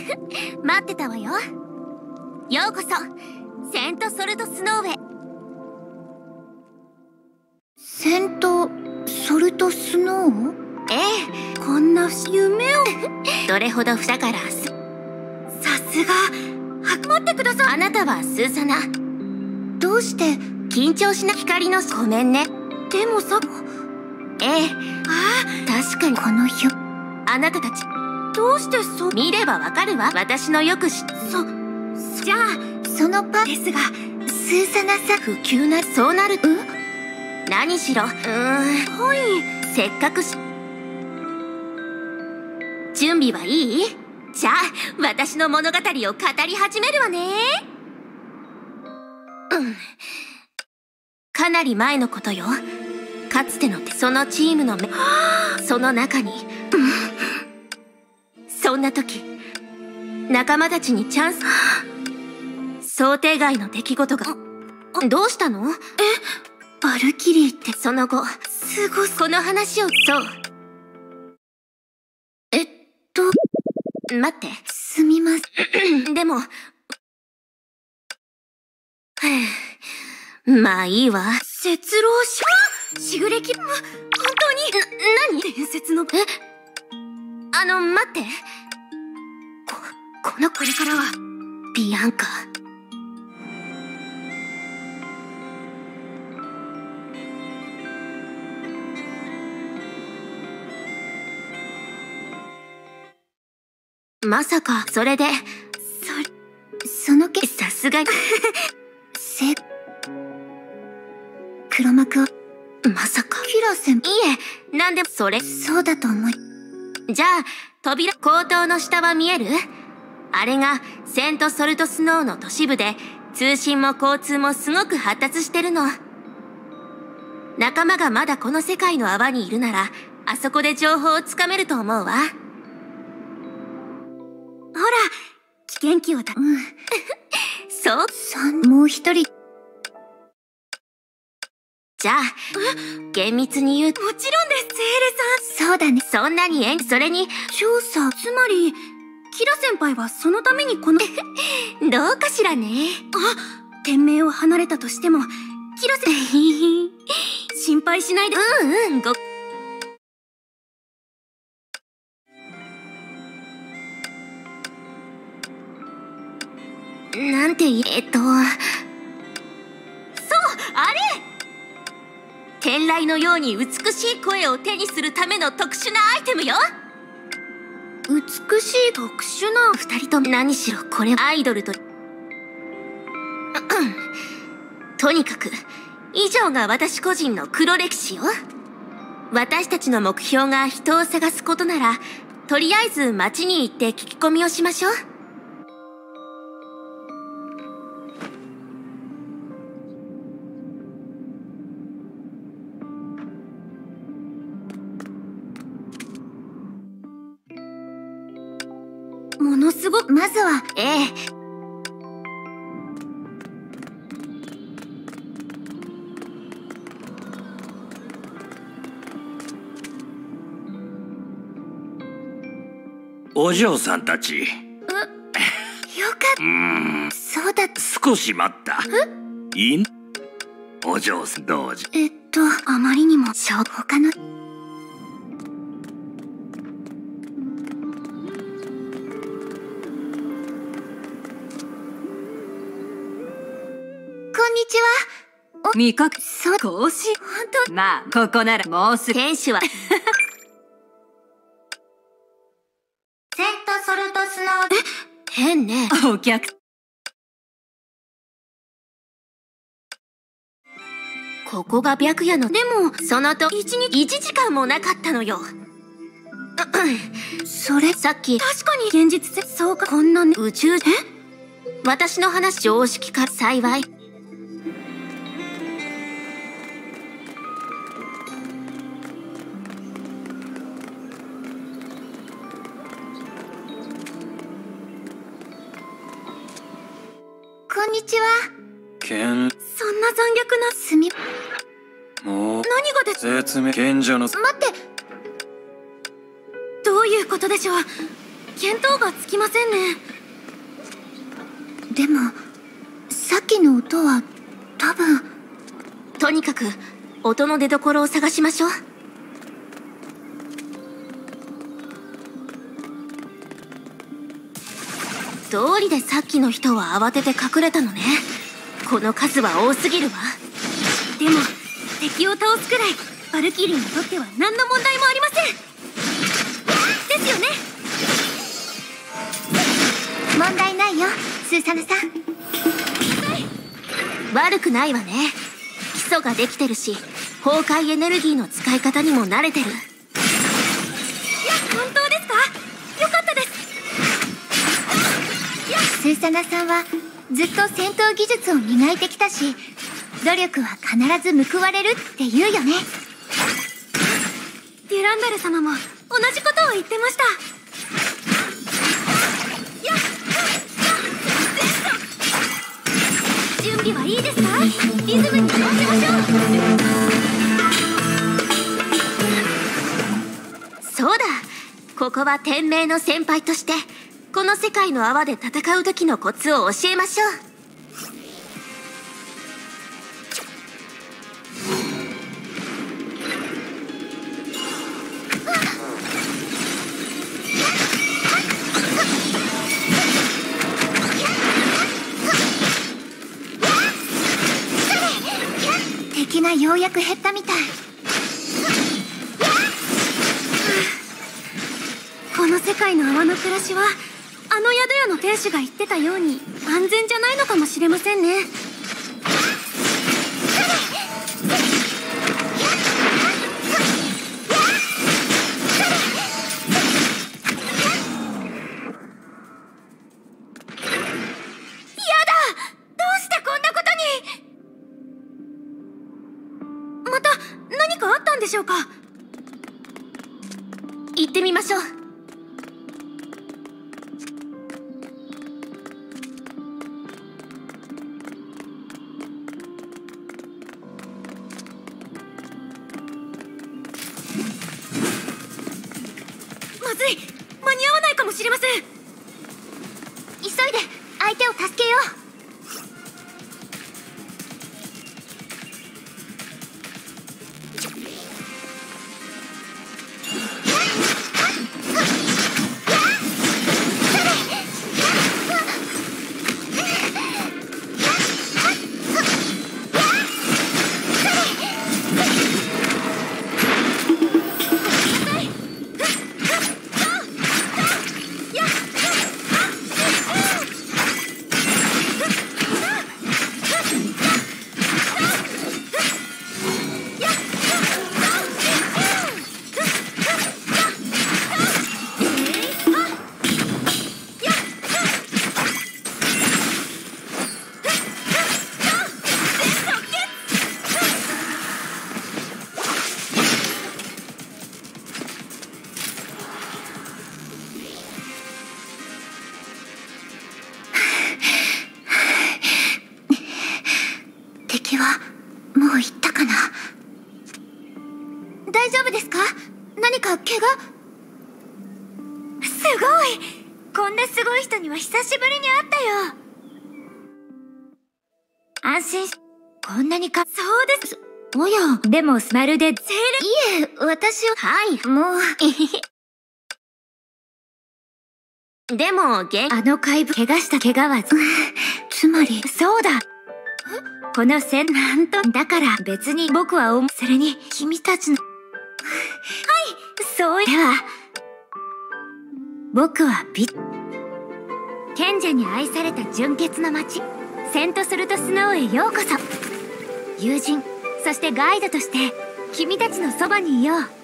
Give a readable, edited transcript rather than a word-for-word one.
待ってたわよ。ようこそセントソルトスノーへ。 セントソルトスノー？ ええ、 こんな夢をどれほどだから。 さすが。待ってください。 あなたはスーサナ。 どうして緊張しな。光のごめんね。 でもさ。 ええ、確かにこの日あなたたちどうしてそう見ればわかるわ。私のよく知っじゃあそのパですが、スーサナさん不急な。そうなる。何しろはい。 せっかく準備はいい？じゃあ私の物語を語り始めるわね。かなり前のことよ。かつてのそのチームのその中に、そんな時仲間たちにチャンス。想定外の出来事が。どうしたの？ バルキリーってその後すごこの話を。そう。待って。 すみません。 でもまあいいわ。 節郎しぐれき本当に。何伝説の。 待って。これからはビアンカ。まさかそれでそのさすがに黒幕を。 まさか。 キラ先輩。 いえ、なんでそれ。 そうだと思い。 じゃあ扉口頭の下は見える？あれがセントソルトスノーの都市部で、通信も交通もすごく発達してるの。仲間がまだこの世界の泡にいるなら、あそこで情報をつかめると思うわ。 ほら、危険気をそうもう一人。 じゃあ厳密に言うと。 もちろんです、セーレさん。そうだね。 そんなにそれに調査、つまりキラ先輩はそのためにこのどうかしらね。 天命を離れたとしてもキラ先輩心配しないで。 なんてそう、あれ天雷のように美しい声を手にするための特殊なアイテムよ。 美しい特殊な。 二人とも何しろこれアイドルととにかく以上が私個人の黒歴史よ。私たちの目標が人を探すことなら、とりあえず街に行って聞き込みをしましょう。 ものすごく。まずはお嬢さんたち。 よかった。そうだ。 少し待った。いい？お嬢さんどうぞ。 あまりにも他の。こんにちは。 味覚そう講師。 本当。 まあここならもうすぐ。 天使はセントソルトスノー。 変ね。 お客。 ここが白夜の。 でもそのと1時間もなかったのよ。 それさっき確かに現実性。そうか。こんなね。 宇宙私の話常識か幸い。 こんにちは。 剣。 そんな残虐な。すみ。 もう何がです。 説明賢者の。 待って。どういうことでしょう。 見当がつきませんね。でもさっきの音は多分。 とにかく音の出所を探しましょう。道理でさっきの人は慌てて隠れたのね。この数は多すぎるわ。 でも敵を倒すくらいバルキリーにとっては何の問題もありません。ですよね。問題ないよ、スーサナさん。 悪くないわね。基礎ができてるし、崩壊エネルギーの使い方にも慣れてる。 いや、本当ですか？よかったです。スーサナさんはずっと戦闘技術を磨いてきたし、努力は必ず報われるって言うよね。デュランダル様も同じことを言ってました。準備はいいですか？リズムに合わせましょう。 そうだ、ここは天命の先輩としてこの世界の泡で戦う時のコツを教えましょう。 敵がようやく減ったみたい。この世界の泡の暮らしはあの宿屋の店主が言ってたように安全じゃないのかもしれませんね。また何かあったんでしょうか？ 行ってみましょう。 まずい、間に合わないかもしれません。急いで相手を助けよう。敵はもう行ったかな？大丈夫ですか？何か怪我？すごい！こんなすごい人には久しぶりに会ったよ。安心し、こんなにそうです。おや、でもまるで精霊。いえ、私は。はい、もう。でも、 あの怪物、怪我した怪我は、つまり、そうだ。このなんと、だから別に僕はそれに、君たちの。はい、そうでは。僕は賢者に愛された純潔の街、セントスルトスノーへようこそ。友人、そしてガイドとして、君たちのそばにいよう。